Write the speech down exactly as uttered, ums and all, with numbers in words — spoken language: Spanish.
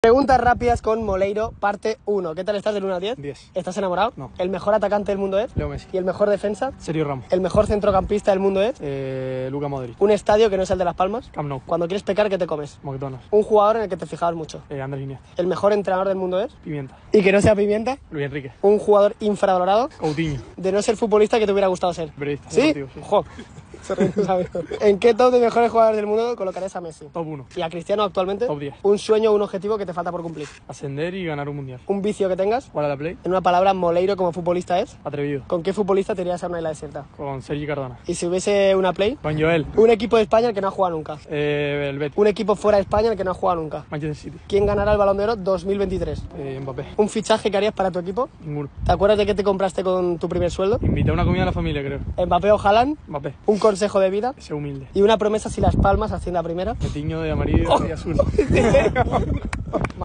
Preguntas rápidas con Moleiro, parte uno. ¿Qué tal estás del uno al diez? diez. ¿Estás enamorado? No. ¿El mejor atacante del mundo es? Leo Messi. ¿Y el mejor defensa? Sergio Ramos. ¿El mejor centrocampista del mundo es? Eh, Luka Modric. ¿Un estadio que no es el de Las Palmas? Camp Nou. Cuando quieres pecar, ¿qué te comes? McDonald's. ¿Un jugador en el que te fijabas mucho? Eh, Andrés Iniesta. ¿El mejor entrenador del mundo es? Pimienta. ¿Y que no sea Pimienta? Luis Enrique. ¿Un jugador infravalorado? Coutinho. De no ser futbolista, que te hubiera gustado ser. Periodista. ¿Sí? deportivo, sí. Jo. Se ríe, no sabe. ¿En qué top de mejores jugadores del mundo colocarías a Messi? Top uno. ¿Y a Cristiano actualmente? Top diez. ¿Un sueño o un objetivo que te falta por cumplir? Ascender y ganar un mundial. ¿Un vicio que tengas? ¿Cuál a la play? En una palabra, Moleiro como futbolista es. Atrevido. ¿Con qué futbolista te irías a una isla desierta? Con Sergi Cardona. ¿Y si hubiese una play? Con Joel. Un equipo de España al que no ha jugado nunca. Eh, el Betis. Un equipo fuera de España al que no ha jugado nunca. Manchester City. ¿Quién ganará el Balón de Oro dos mil veintitrés? Eh, Mbappé. ¿Un fichaje que harías para tu equipo? Ninguno. ¿Te acuerdas de qué te compraste con tu primer sueldo? Invité a una comida a la familia, creo. ¿Mbappé o Haaland? Mbappé. ¿Un consejo de vida? Sea humilde. ¿Y una promesa si Las Palmas asciende a primera? Me tiño de amarillo y azul.